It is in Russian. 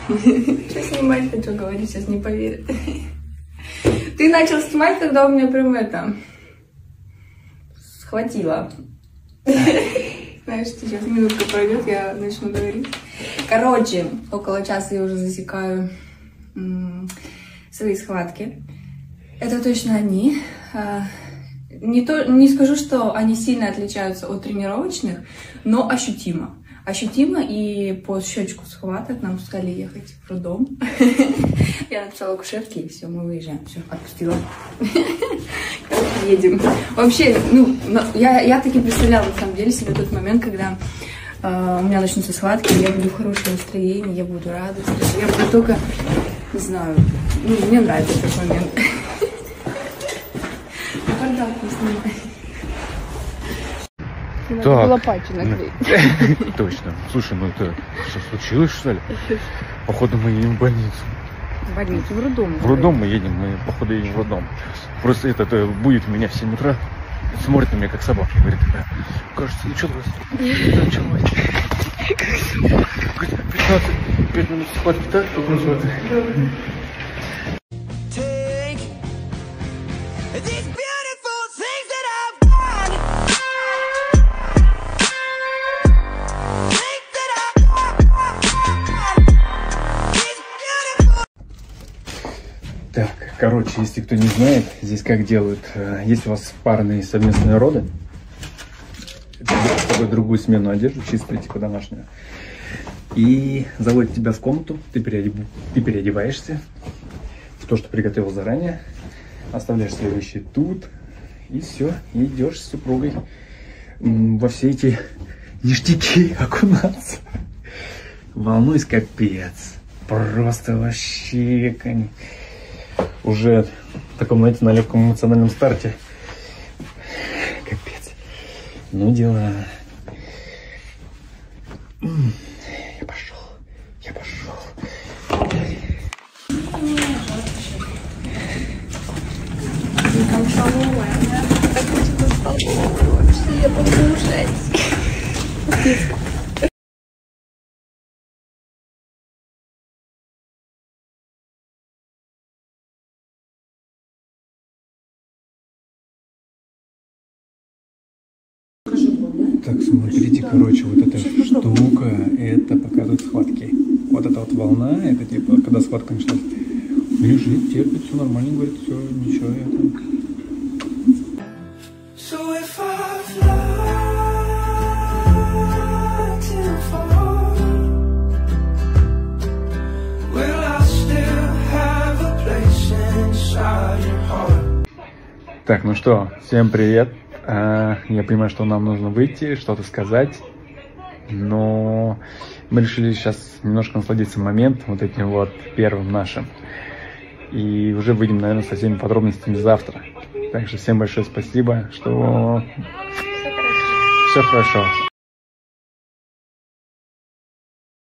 Что снимать, хочу говорить, сейчас не поверят. Ты начал снимать, когда у меня прям это... схватило. Знаешь, сейчас минутка пройдет, я начну говорить. Короче, около часа я уже засекаю свои схватки. Это точно они. Не скажу, что они сильно отличаются от тренировочных, но ощутимо. Ощутимо, и по счетчику схваток нам сказали ехать в роддом. Я написала кушетке, и все, мы выезжаем. Все, отпустила. Едем. Вообще, ну, я таки представляла, на самом деле, себе тот момент, когда у меня начнутся схватки, я буду в хорошем настроении, я буду радоваться. Я буду только, не знаю, ну, мне нравится этот момент. Бардак не снимай. Так. Было патчи наклеить. Точно. Слушай, ну это что, случилось, что ли? Походу мы едем в больницу. В больницу, в роддом. В роддом мы едем, походу едем в роддом. Просто это будет у меня в 7 утра, смотрит на меня как собака, говорит, кажется, ну что у вас началось? 5 минут схватки, так? Так, короче, если кто не знает, здесь как делают. Если у вас парные совместные роды, с собой другую смену одежды, чистую, типа домашнюю, и заводят тебя в комнату, ты переодеваешься в то, что приготовил заранее, оставляешь свои вещи тут, и все, и идешь с супругой во все эти ништяки окунаться. Волнуюсь, капец. Просто вообще... Уже в таком, знаете, на легком эмоциональном старте. Капец. Ну, дела. Я пошел. Так хочется столовую вообще покушать. Так, смотрите, короче, вот эта штука, это показывает схватки. Вот эта вот волна, это типа, когда схватка началась. Лежит, терпит, все нормально, говорит, все, ничего, это... Так, ну что, всем привет. Я понимаю, что нам нужно выйти, что-то сказать, но мы решили сейчас немножко насладиться моментом, вот этим вот первым нашим. И уже выйдем, наверное, со всеми подробностями завтра. Так что всем большое спасибо, что все хорошо.